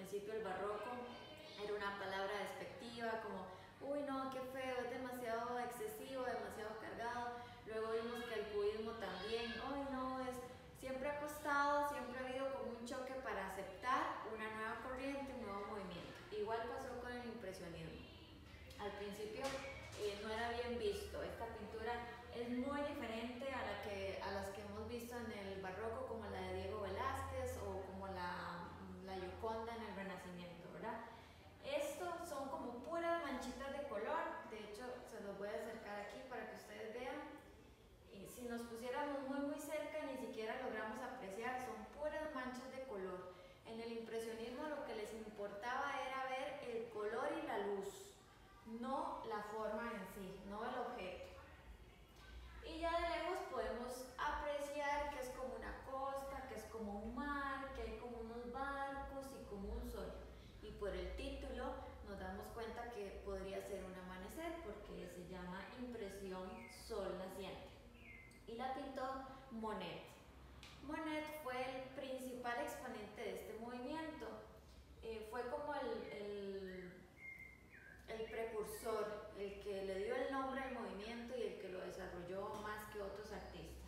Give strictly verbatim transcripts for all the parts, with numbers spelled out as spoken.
principio el barroco era una palabra despectiva, como, uy no, qué feo, es demasiado excesivo, demasiado cargado. Luego vimos que el cubismo también, uy no, es, siempre ha costado, siempre ha habido como un choque para aceptar una nueva corriente, un nuevo movimiento. Igual pasó con el impresionismo. Al principio eh, no era bien visto. Esta pintura es muy diferente a, la que, a las que hemos visto en el barroco, como la de Diego Velázquez o como la, la Gioconda en el Renacimiento, ¿verdad? Estos son como puras manchitas de color. De hecho, se los voy a acercar aquí para que ustedes vean. Y si nos pusiéramos muy muy cerca, ni siquiera logramos apreciar, son puras manchas de color. En el impresionismo lo que les importaba era ver el color y la luz, no la forma en sí, no el objeto. Y ya de lejos podemos apreciar que es como una costa, que es como un mar, que hay como unos barcos y como un sol. Y por el título nos damos cuenta que podría ser un amanecer, porque se llama Impresión Sol Naciente. Y la pintó Monet. Monet fue el principal exponente de este movimiento. Eh, fue como el, el, el precursor, el que le dio el nombre al movimiento y el que lo desarrolló más que otros artistas.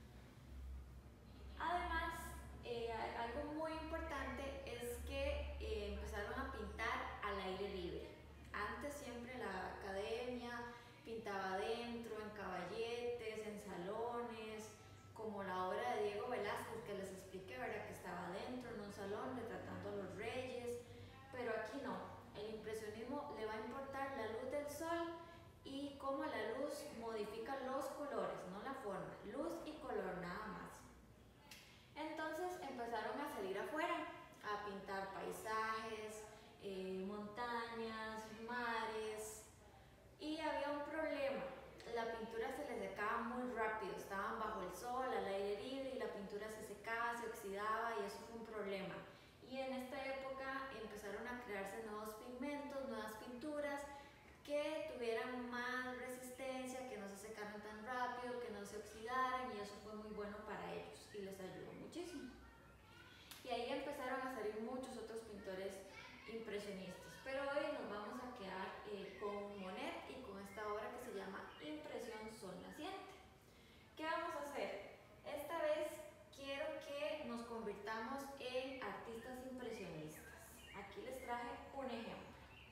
Además, eh, algo muy importante es que eh, empezaron a pintar al aire libre. Antes siempre la academia pintaba adentro, en caballetes, en salones, como la obra de Diego Velázquez que les expliqué, ¿verdad? Que estaba adentro en un salón retratando a los reyes, pero aquí no. El impresionismo le va a importar la luz del sol y cómo la luz modifica los colores, no la forma, luz y color nada más. Entonces empezaron a salir afuera a pintar paisajes, eh, montañas, mares, y había un problema. La pintura se les secaba muy rápido, estaban bajo el sol, al aire libre, y la pintura se secaba, se oxidaba, y eso fue un problema. Y en esta época empezaron a crearse nuevos pigmentos, nuevas pinturas que tuvieran más resistencia, que no se secaran tan rápido, que no se oxidaran, y eso fue muy bueno para ellos y les ayudó muchísimo. Y ahí empezaron a salir muchos otros pintores impresionistas, pero hoy nos vamos a quedar eh, con Monet y con esta obra que se llama Impresión Sol Naciente. ¿Qué vamos a hacer? Esta vez quiero que nos convirtamos en artistas impresionistas. Aquí les traje un ejemplo.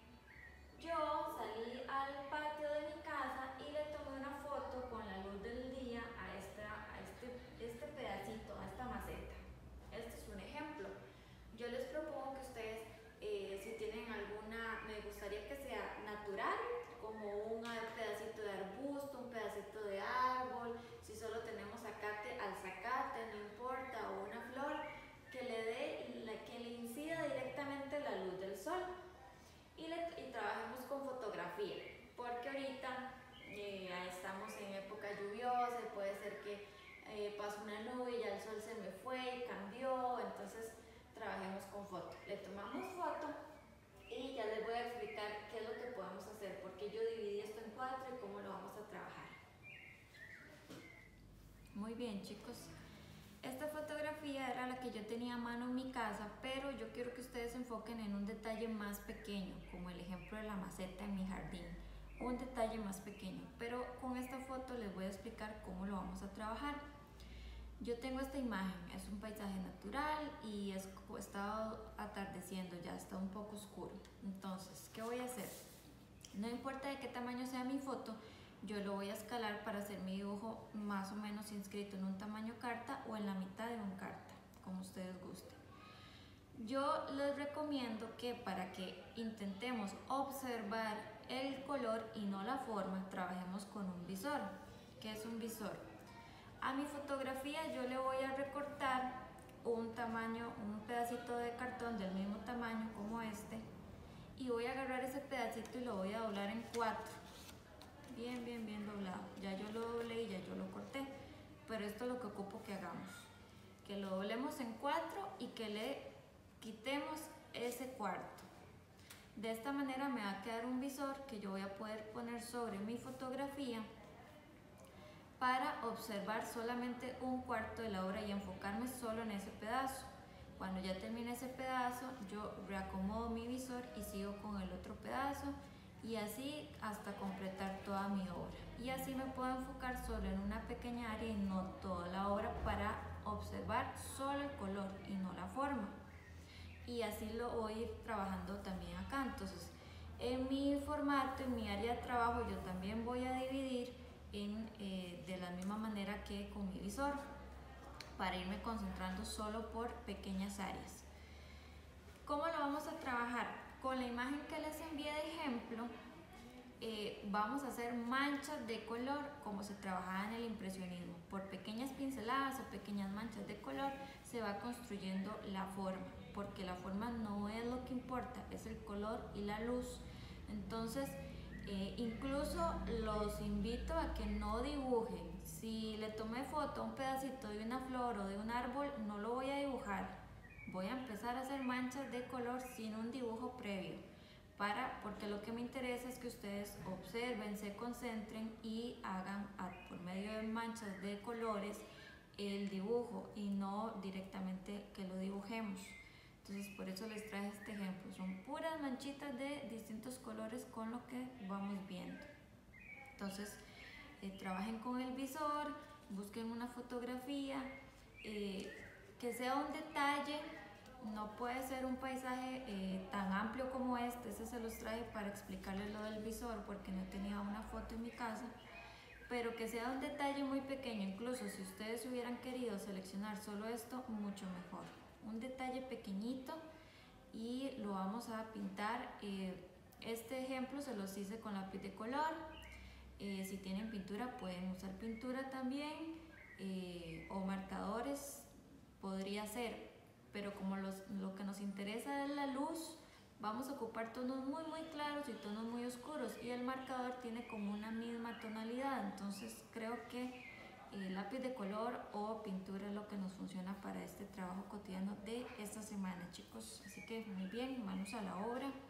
Yo salí al patio de mi casa y le tomé una foto con la luz del día a, esta, a este, este pedacito, a esta maceta. Este es un ejemplo. Yo les propongo que ustedes, eh, si tienen alguna, me gustaría que sea natural, como un pedacito de arbusto, un pedacito de árbol, si solo tenemos zacate, al zacate, no importa, o una flor, que le dé, que le incida directamente la luz del sol. Y, le, y trabajemos con fotografía, porque ahorita eh, estamos en época lluviosa y puede ser que eh, pase una nube y ya el sol se me fue y cambió, entonces trabajemos con foto. Le tomamos foto y ya les voy a explicar qué es lo que podemos hacer, porque yo dividí esto en cuatro y cómo lo vamos a trabajar. Muy bien, chicos. Esta fotografía era la que yo tenía a mano en mi casa, pero yo quiero que ustedes se enfoquen en un detalle más pequeño, como el ejemplo de la maceta en mi jardín, un detalle más pequeño, pero con esta foto les voy a explicar cómo lo vamos a trabajar. Yo tengo esta imagen, es un paisaje natural y es, está atardeciendo, ya está un poco oscuro. Entonces, ¿qué voy a hacer? No importa de qué tamaño sea mi foto, yo lo voy a escalar para hacer mi dibujo más o menos inscrito en un tamaño carta o en la mitad de un carta, como ustedes gusten. Yo les recomiendo que para que intentemos observar el color y no la forma, trabajemos con un visor. ¿Qué es un visor? A mi fotografía yo le voy a recortar un tamaño, un pedacito de cartón del mismo tamaño como este, y voy a agarrar ese pedacito y lo voy a doblar en cuatro. Bien, bien, bien doblado. Ya yo lo doblé y ya yo lo corté. Pero esto es lo que ocupo que hagamos. Que lo doblemos en cuatro y que le quitemos ese cuarto. De esta manera me va a quedar un visor que yo voy a poder poner sobre mi fotografía para observar solamente un cuarto de la obra y enfocarme solo en ese pedazo. Cuando ya termine ese pedazo, yo reacomodo mi visor y sigo con el otro pedazo, y así hasta completar toda mi obra. Y así me puedo enfocar solo en una pequeña área y no toda la obra, para observar solo el color y no la forma. Y así lo voy a ir trabajando también acá. Entonces, en mi formato, en mi área de trabajo, yo también voy a dividir en, eh, de la misma manera que con mi visor, para irme concentrando solo por pequeñas áreas. ¿Cómo lo vamos a trabajar? Con la imagen que les envié de ejemplo, eh, vamos a hacer manchas de color como se trabajaba en el impresionismo. Por pequeñas pinceladas o pequeñas manchas de color se va construyendo la forma, porque la forma no es lo que importa, es el color y la luz. Entonces, eh, incluso los invito a que no dibujen. Si le tomé foto a un pedacito de una flor o de un árbol, no lo voy a dibujar. Voy a empezar a hacer manchas de color sin un dibujo previo, para, porque lo que me interesa es que ustedes observen, se concentren y hagan a, por medio de manchas de colores el dibujo, y no directamente que lo dibujemos. Entonces, por eso les traje este ejemplo. Son puras manchitas de distintos colores con lo que vamos viendo. Entonces, eh, trabajen con el visor, busquen una fotografía, eh, que sea un detalle. No puede ser un paisaje eh, tan amplio como este. Este se los traje para explicarles lo del visor, porque no tenía una foto en mi casa. Pero que sea un detalle muy pequeño. Incluso si ustedes hubieran querido seleccionar solo esto, mucho mejor. Un detalle pequeñito, y lo vamos a pintar. Eh, este ejemplo se los hice con lápiz de color. Eh, si tienen pintura, pueden usar pintura también, eh, o marcadores, podría ser. Pero como los, lo que nos interesa es la luz, vamos a ocupar tonos muy muy claros y tonos muy oscuros, y el marcador tiene como una misma tonalidad. Entonces creo que eh, lápiz de color o pintura es lo que nos funciona para este trabajo cotidiano de esta semana, chicos. Así que muy bien, manos a la obra.